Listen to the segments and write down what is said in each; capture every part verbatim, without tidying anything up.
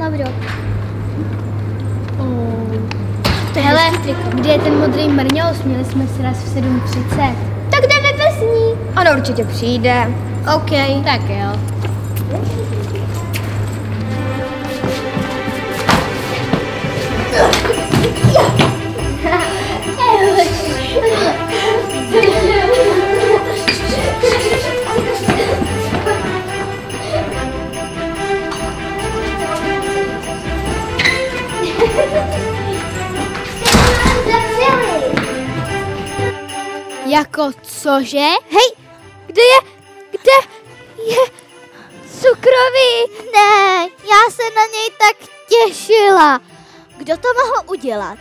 Lavro. Oh. Hele, kde je ten modrý mrňous? Měli jsme si raz v sedm třicet. Tak jdeme bez ní. Ono určitě přijde. OK, tak jo. Jako cože? Hej, kde je, kde je cukroví? Ne, já se na něj tak těšila. Kdo to mohl udělat?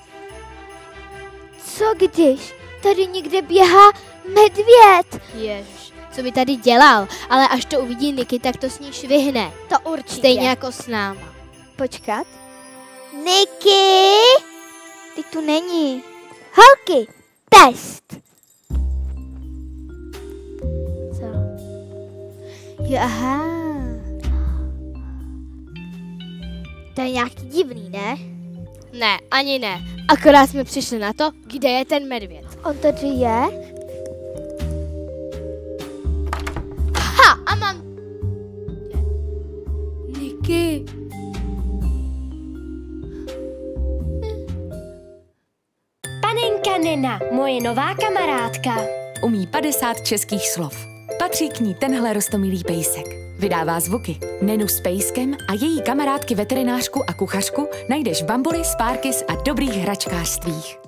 Co když tady někde běhá medvěd? Ježiš, co by tady dělal? Ale až to uvidí Niky, tak to s ní švihne. To určitě. Stejně jako s náma. Počkat. Niky, ty tu není. Holky, test. Co? Jo, aha. To je nějaký divný, ne? Ne, ani ne. Akorát jsme přišli na to, kde je ten medvěd. On tady je? Ha, a mám... Niky. Panenka Nena, moje nová kamarádka. Umí padesát českých slov. Patří k ní tenhle roztomilý pejsek. Vydává zvuky. Nenu s pejskem a její kamarádky veterinářku a kuchařku najdeš v Bambuli, Sparkis a dobrých hračkářstvích.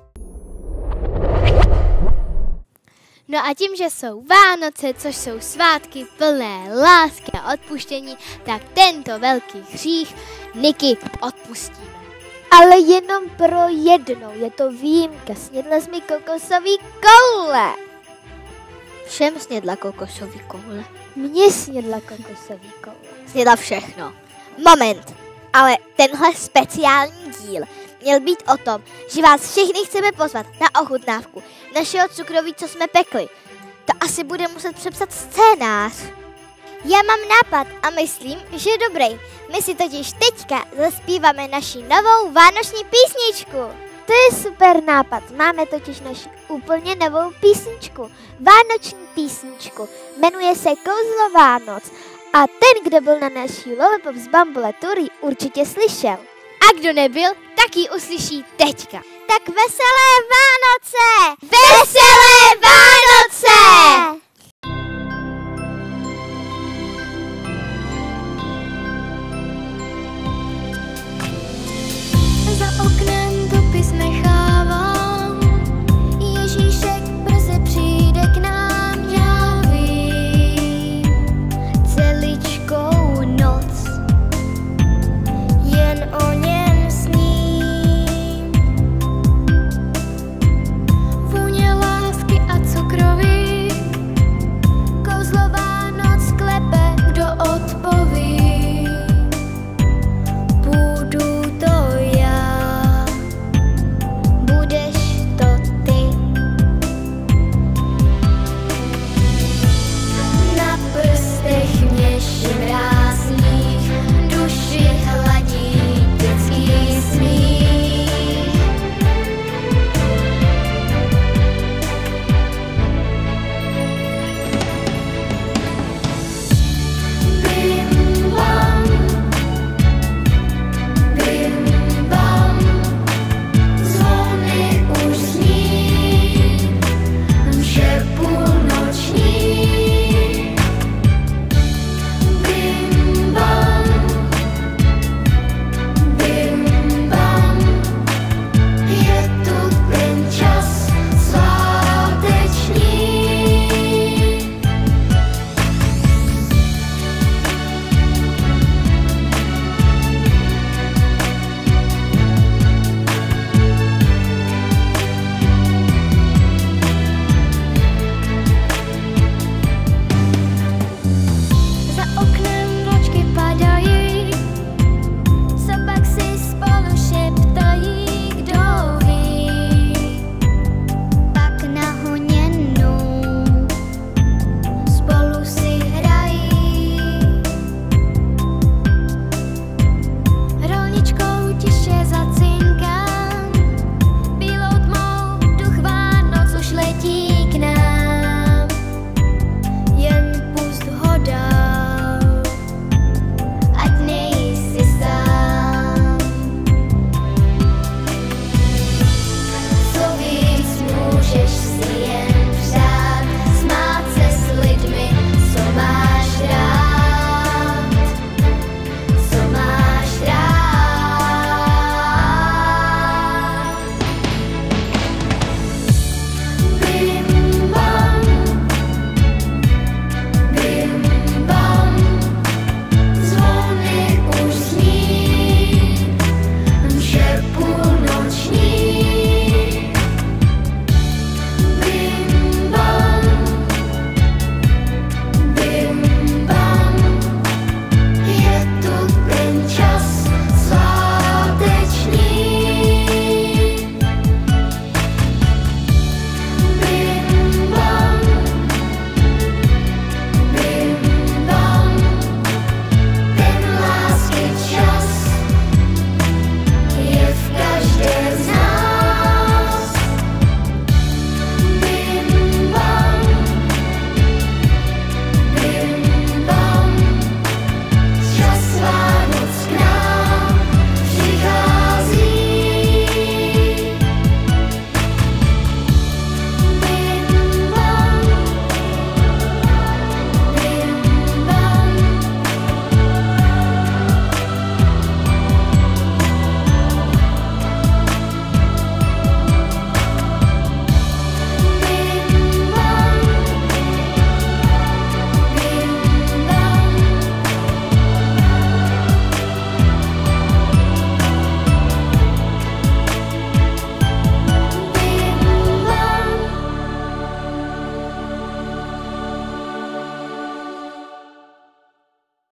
No a tím, že jsou Vánoce, což jsou svátky plné lásky a odpuštění, tak tento velký hřích Niky odpustíme. Ale jenom pro jednou, je to výjimka. Snědla jsi mi kokosový koule. Všem snědla kokosový koule. Mně snědla kokosový koule. Snědla všechno. Moment, ale tenhle speciální díl měl být o tom, že vás všechny chceme pozvat na ochutnávku našeho cukroví, co jsme pekli. To asi bude muset přepsat scénář. Já mám nápad a myslím, že je dobrý. My si totiž teďka zaspíváme naši novou vánoční písničku. To je super nápad. Máme totiž naši úplně novou písničku. Vánoční písničku. Jmenuje se Kouzlo Vánoc. A ten, kdo byl na naší Lollipop z Bambule Tour, určitě slyšel. A kdo nebyl, tak ji uslyší teďka. Tak veselé Vánoce! Veselé Vánoce!